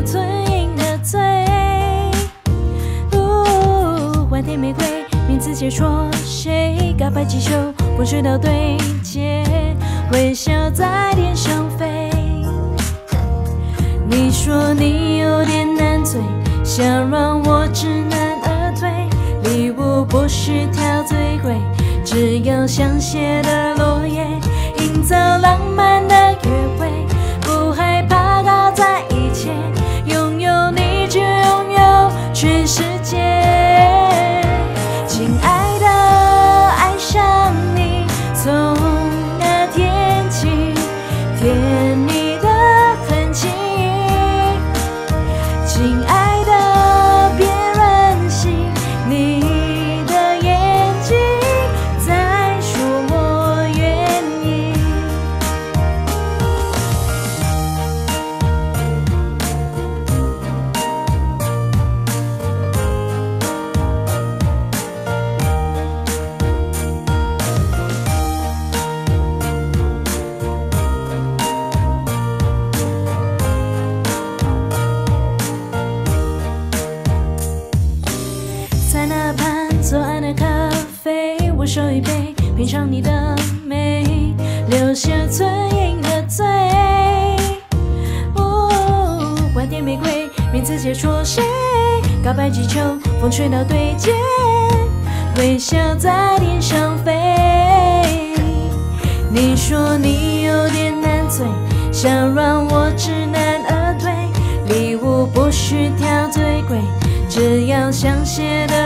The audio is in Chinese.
吞饮的醉。花店玫瑰，名字解说谁？告白气球，风吹到对街，微笑在天上飞。你说你有点难醉，想让我知难而退。礼物不需挑最贵，只要香榭的落叶，营造浪漫的约会，不害怕搞在一起，拥有你就拥有全世界。亲爱的，爱上你，从那天起，甜蜜的痕迹。亲爱的，别任性，你的眼睛在说我愿意。在那盘左岸的咖啡，我手一杯，品尝你的美，留下吞饮的醉。花店玫瑰，名字解说谁？告白气球，风吹到对街，微笑在天上飞。你说你有点难醉，想让我知难而退。礼物不需挑最贵，只要香榭的